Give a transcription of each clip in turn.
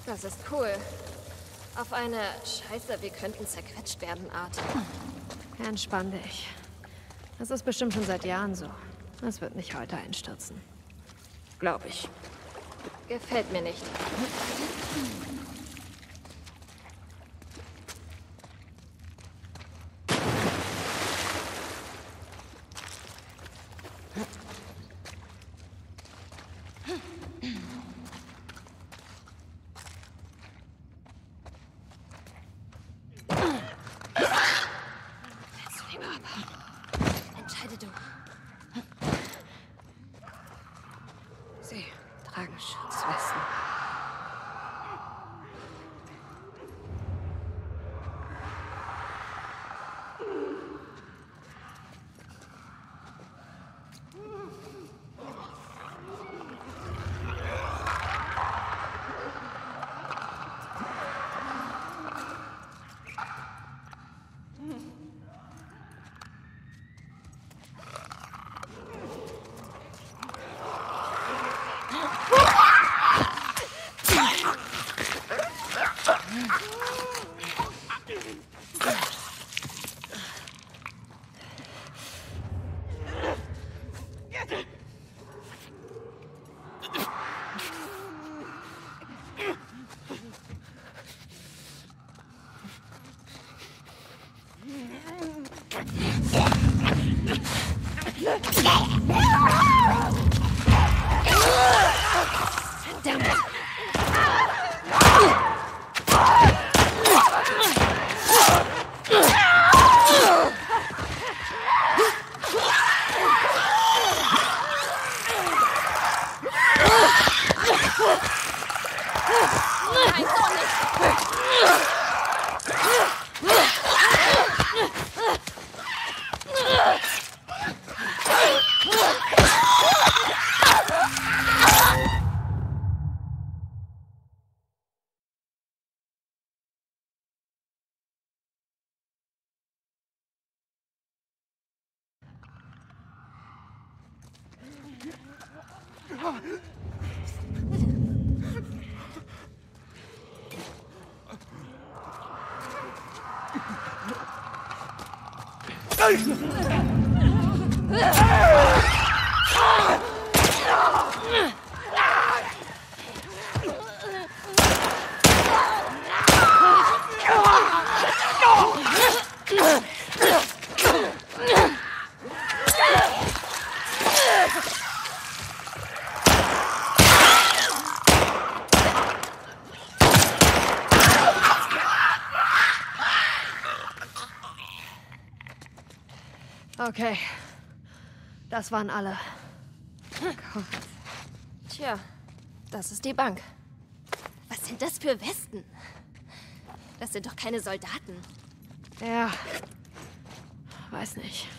Das ist cool. Auf eine Scheiße, wir könnten zerquetscht werden Art. Entspann dich. Das ist bestimmt schon seit Jahren so. Es wird nicht heute einstürzen. Glaube ich. Gefällt mir nicht. Entscheide du. Sie tragen Schutzwesten. Okay. Das waren alle. Gott. Tja, das ist die Bank. Was sind das für Westen? Das sind doch keine Soldaten. Ja. Weiß nicht.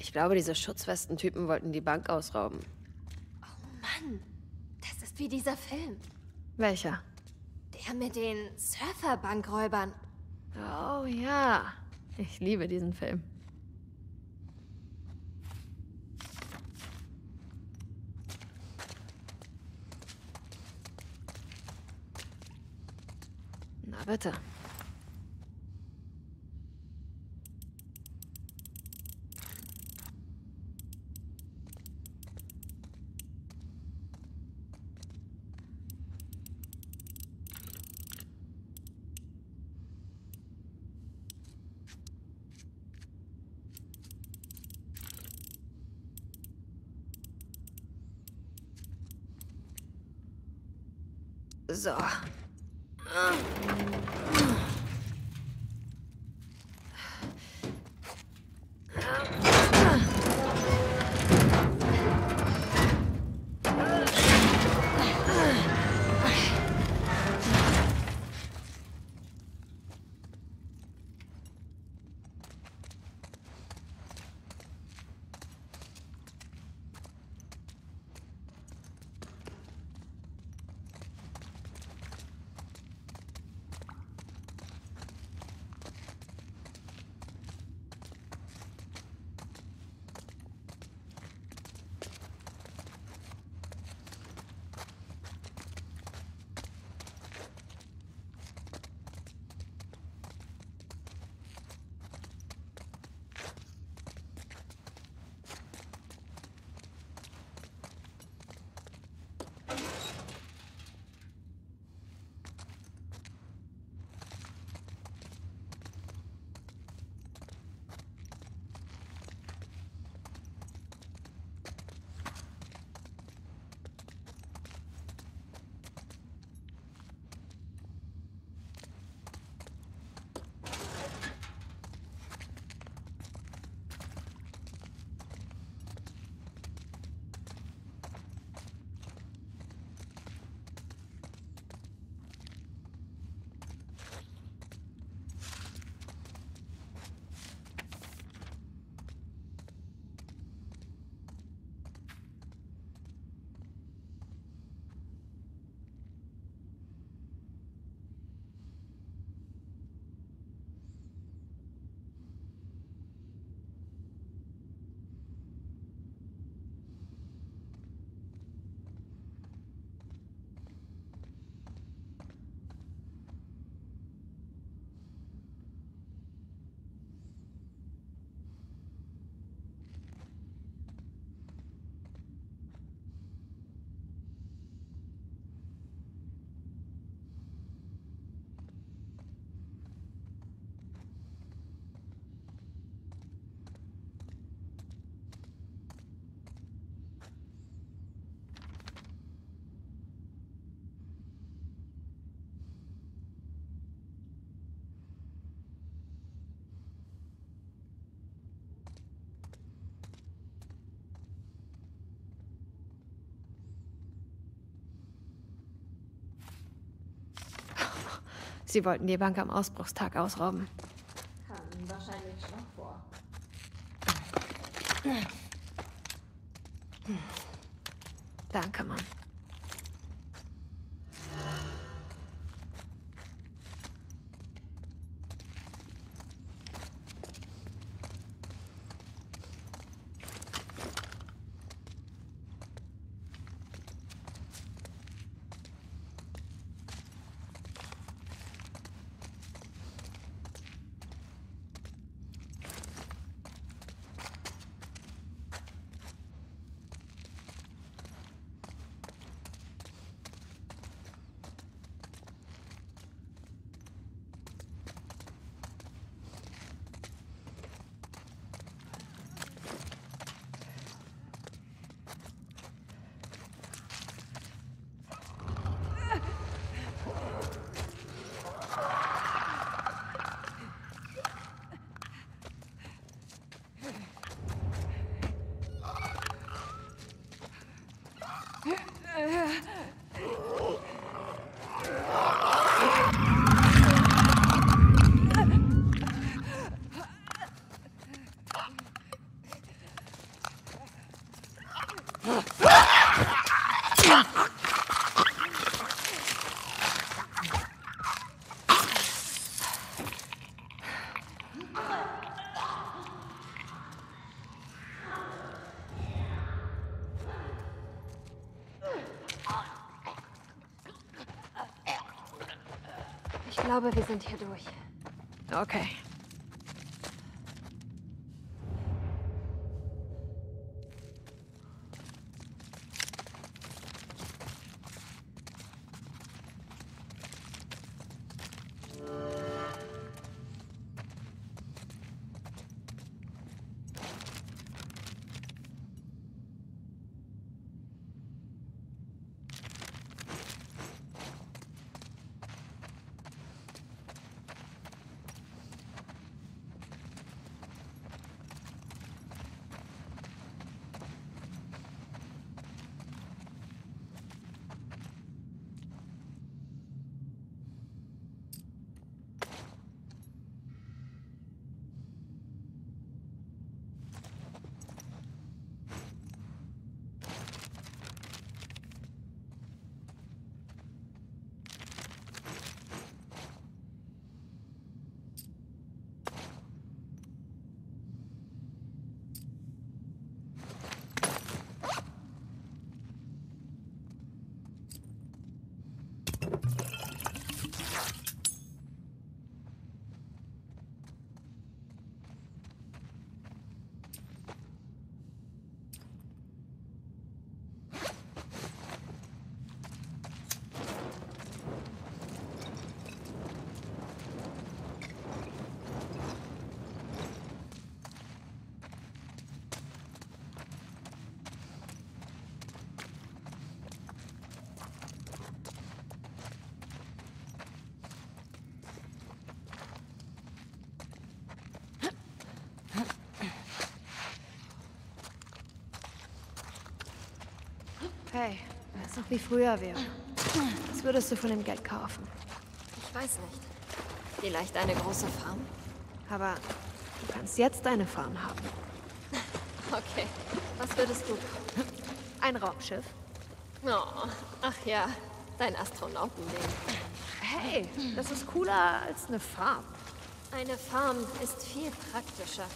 Ich glaube, diese Schutzwestentypen wollten die Bank ausrauben. Oh Mann, das ist wie dieser Film. Welcher? Der mit den Surfer-Bankräubern. Oh ja, ich liebe diesen Film. Na bitte. So. Sie wollten die Bank am Ausbruchstag ausrauben. Kam Ihnen wahrscheinlich schon vor. Danke, Mann. Ich glaube, wir sind hier durch. Okay. Hey, weiß noch wie früher wäre. Was würdest du von dem Geld kaufen? Ich weiß nicht. Vielleicht eine große Farm? Aber du kannst jetzt eine Farm haben. Okay. Was würdest du? Ein Raumschiff. Oh, ach ja, dein Astronautending. Hey, das ist cooler als eine Farm. Eine Farm ist viel praktischer.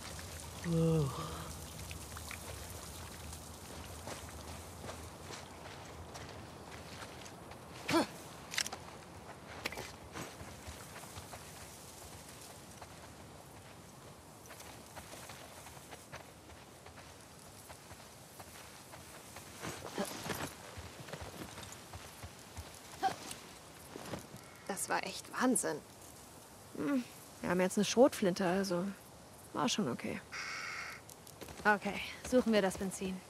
Das war echt Wahnsinn. Wir haben jetzt eine Schrotflinte, also war schon okay. Okay, suchen wir das Benzin.